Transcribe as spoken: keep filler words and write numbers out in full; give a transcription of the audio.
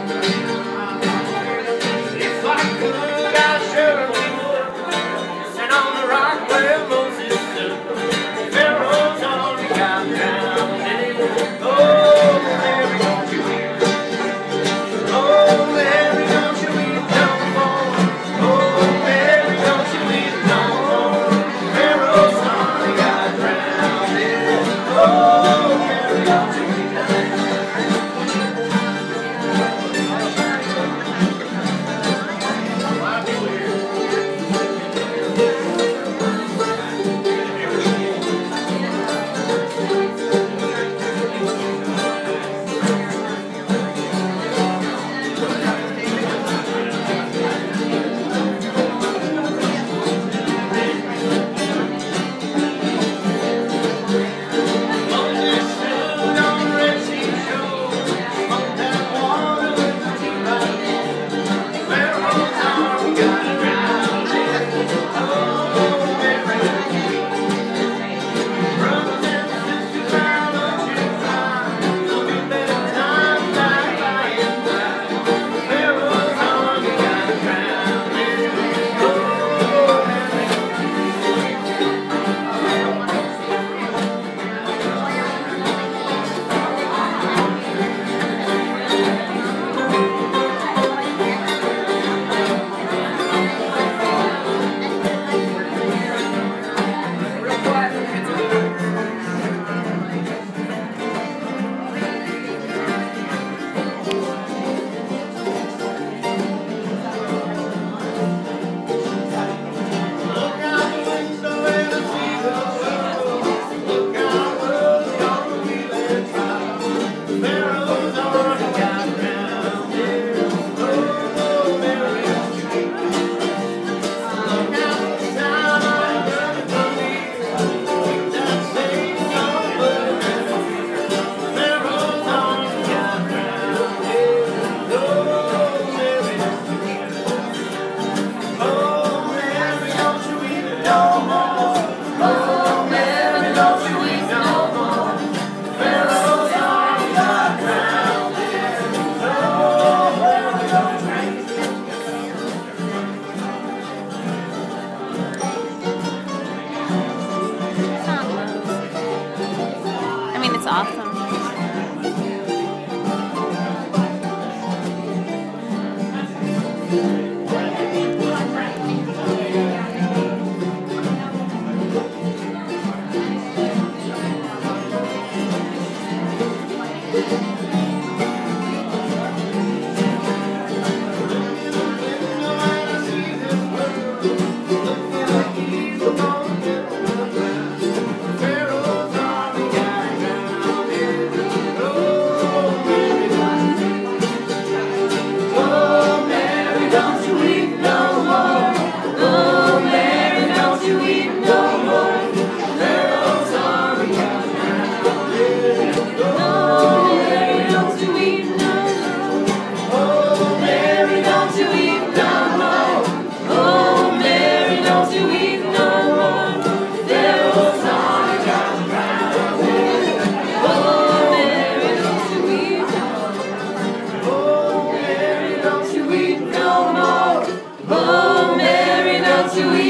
If I could, I sure would. Sit on the rock where Moses stood. Pharaoh's army got drowned in it. Oh, Mary, don't you weep. Oh, Mary, don't you weep no more. Oh, Mary, don't you weep no more. Pharaoh's army got drowned in it. Oh, Mary, don't you weep no more. I mean, it's awesome. To